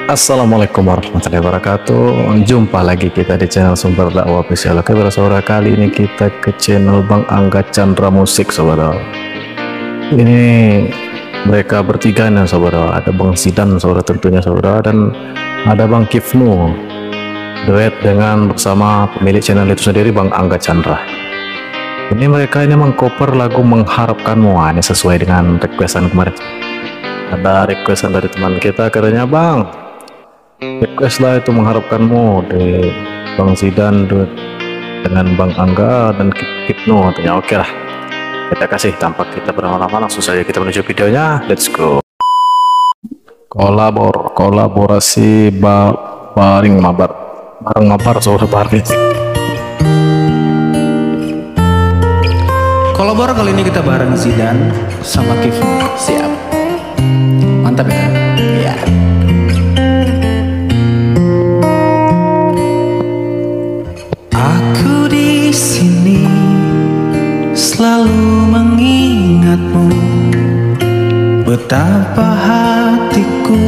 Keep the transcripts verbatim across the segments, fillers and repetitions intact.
Assalamualaikum warahmatullahi wabarakatuh. Jumpa lagi kita di channel Sumber Dakwah Official. Oke, saudara, kali ini kita ke channel Bang Angga Chandra Musik, saudara. Ini mereka bertiga nih, saudara. Ada Bang Zidan, saudara, tentunya saudara, dan ada Bang Kifnu, duet dengan bersama pemilik channel itu sendiri, Bang Angga Chandra. Ini mereka ini mengcover lagu Mengharapkanmu. Wah, ini sesuai dengan requestan kemarin. Ada requestan dari teman kita, katanya, Bang, request lah itu Mengharapkanmu di Bang Zidan dengan Bang Angga dan Kifnu. Katanya oke lah, kita kasih. Tanpa kita berlama-lama, langsung saja kita menuju videonya. Let's go. Kolabor kolaborasi ba baring mabar bareng mabar saudara baring. Kolabor kali ini kita bareng Zidan sama Kifnu. Siap, mantap ya. Ya. Aku di sini selalu mengingatmu, betapa hatiku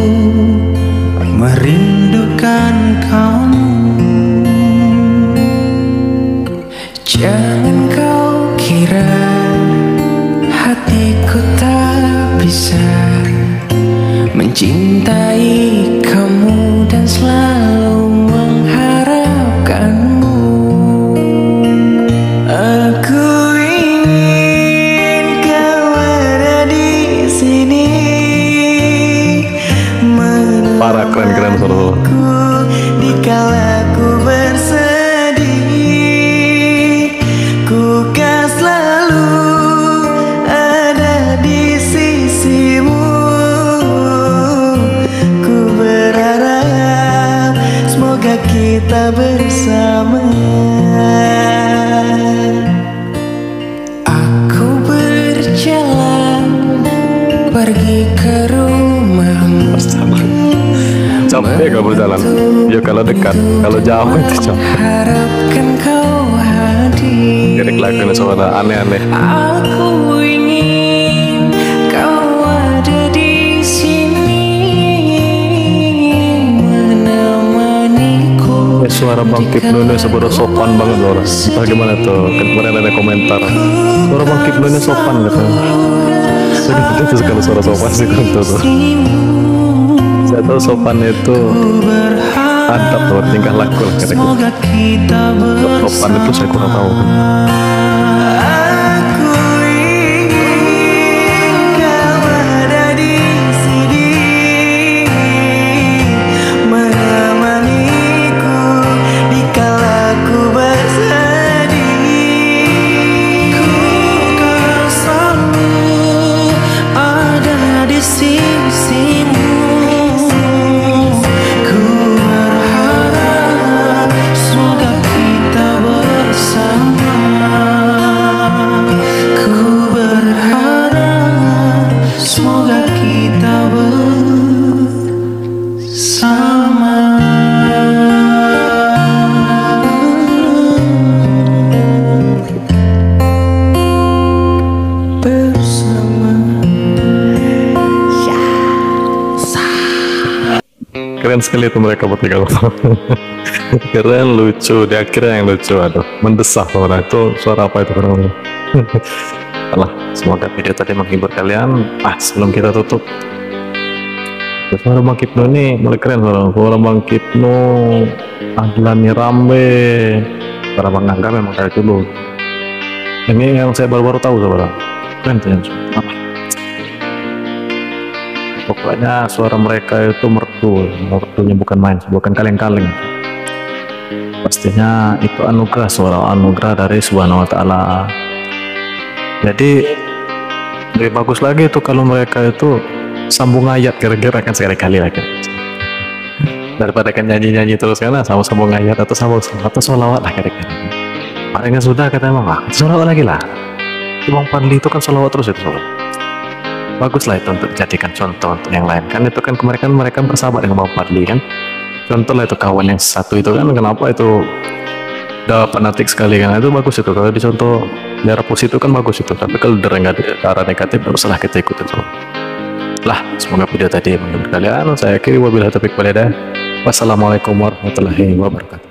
merindukan kamu. Jangan kau kira hatiku tak bisa mencintai kamu dan selalu mengharapkanmu. Aku ingin kau ada di sini, Para keren-keren saudara. dikala ku bersedih, ku kan selalu ada di sisimu. Ku berharap semoga kita bersama. Aku berjalan pergi ke rumahmu, Capek gak berjalan? Ya kalau dekat, kalau jauh itu capek. harapkan kau hadir. Lirik lagunya saudara aneh-aneh. Aku ingin kau ada di sini, menemaniku. Eh, suara Bang Kifnu ini sebenarnya sopan banget saudara. Entah gimana tuh, kan kemarin ada komentar, suara Bang Kifnu ini sopan gitu. Saya itu sekali suara sopan sih gitu tuh. Saya tahu sopan itu adab atau tingkah laku lah kira-kira. Semoga kita Sopan itu saya kurang tahu. Aku ingin kau ada di sini, menemaniku dikala ku bersedih. Ku kan selalu ada di sisimu. Ku berharap semoga kita bersama. Ku berharap semoga kita bersama. Bersama. Keren sekali itu mereka bertiga. Keren, lucu. Di akhirnya yang lucu, aduh, mendesah saudara. Itu suara apa itu kurang? Alah, semoga video tadi menghibur kalian. Ah, sebelum kita tutup, suara Bang Kifnu ini mulai keren saudara. Suara Bang Kifnu adalah Rambe. Suara Bang Angga memang dari dulu. Ini yang saya baru-baru tahu saudara. Keren tuh yang apa? Pokoknya suara mereka itu merdu, merdunya bukan main, bukan kaleng-kaleng. Pastinya itu anugerah, suara anugerah dari Subhanahu wa Ta'ala. Jadi lebih bagus lagi itu kalau mereka itu sambung ayat kira-kira kan sekali-kali lagi. Daripada kan nyanyi-nyanyi terus karena sama sambung ayat atau sambung atau sholawat lah kira-kira. Mereka sudah kata emang ah, sholawat lagi lah. Bang Fadli itu kan sholawat terus itu sholawat. Baguslah itu untuk dijadikan contoh untuk yang lain kan. Itu kan kemarin kan mereka bersahabat dengan Bang Fadli kan. Contoh lah itu kawan yang satu itu kan, kenapa itu udah fanatik sekali kan. Itu bagus itu kalau dicontoh daerah positif kan bagus itu. Tapi kalau dari arah negatif harus salah kita ikutin. Lah, semoga video tadi menghibur kalian. Saya akhiri wabillahi taufiq walhidayah. Wassalamualaikum warahmatullahi wabarakatuh.